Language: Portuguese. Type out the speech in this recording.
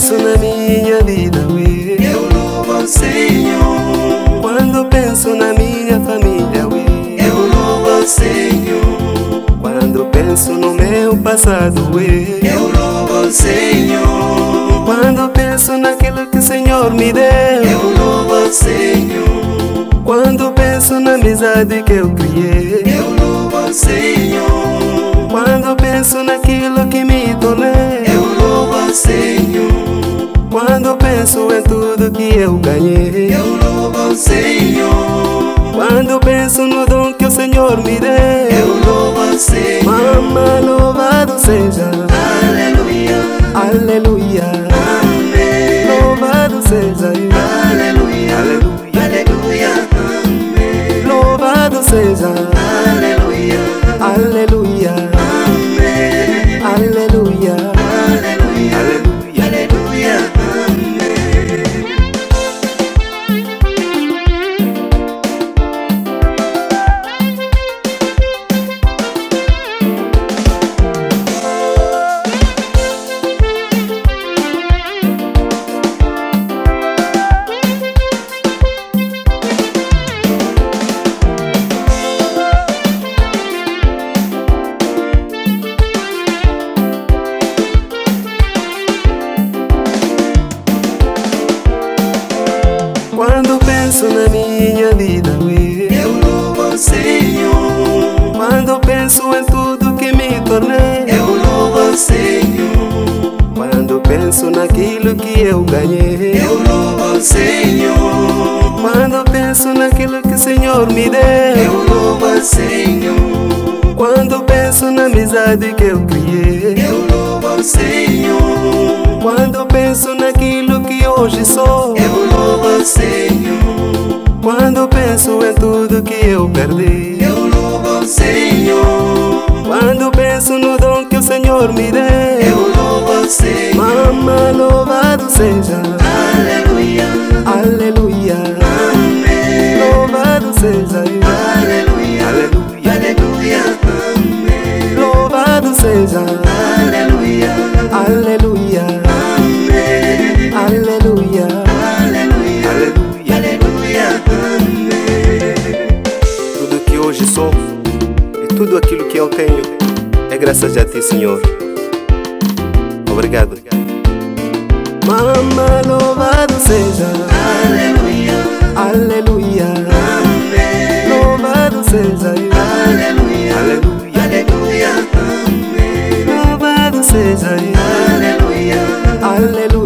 penso na minha vida, eu louvo ao Senhor. quando penso na minha família, eu louvo ao Senhor. quando penso no meu passado, eu louvo ao Senhor. quando penso naquilo que o Senhor me deu, eu louvo ao Senhor. quando penso na amizade que eu criei, eu louvo ao Senhor. quando penso naquilo que me tornei, eu louvo ao Senhor. quando penso em tudo que eu ganhei, eu louvo ao Senhor. quando penso no dom que o Senhor me deu, eu louvo ao Senhor. Mama, louvado seja, Aleluia, aleluia, amém. louvado seja, Aleluia, aleluia, aleluia, amém. louvado seja, Aleluia, aleluia, amém. aleluia, Aleluia, aleluia. aleluia, amém. Quando penso na minha vida, eu louvo ao Senhor. quando penso em tudo que me tornei, eu louvo ao Senhor. quando penso naquilo que eu ganhei, eu louvo ao Senhor. quando penso naquilo que o Senhor me eu deu, louvo ao Senhor. quando penso na amizade que eu criei, eu louvo ao Senhor. quando penso naquilo que hoje sou, eu louvo ao Senhor. quando penso em tudo que eu perdi, eu louvo ao Senhor. quando penso no dom que o Senhor me eu deu, louvo ao Senhor. Mama, louvado seja, Aleluia, aleluia, amém. louvado seja, Aleluia, aleluia, aleluia, amém. louvado seja, Aleluia, aleluia, amém. aleluia, Aleluia, aleluia. aleluia, amém. Tudo que hoje sou e tudo aquilo que eu tenho é graças a ti, Senhor. Obrigado. Mama, louvado seja, Aleluia, aleluia, amém. louvado seja, Aleluia, aleluia, aleluia, amém. louvado seja, Aleluia, aleluia.